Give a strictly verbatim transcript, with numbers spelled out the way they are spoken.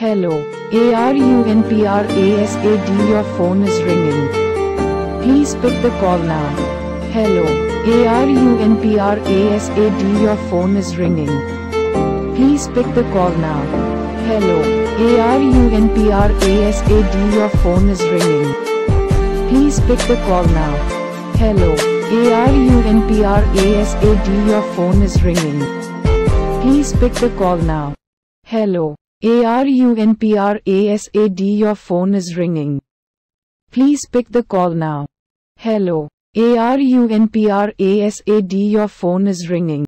Hello, ARUNPRASAD your phone is ringing. Please pick the call now. Hello, ARUNPRASAD your phone is ringing. Please pick the call now. Hello, ARUNPRASAD your phone is ringing. Please pick the call now. Hello, ARUNPRASAD your phone is ringing. Please pick the call now. Hello, ARUNPRASAD your phone is ringing. Please pick the call now. Hello, ARUNPRASAD your phone is ringing.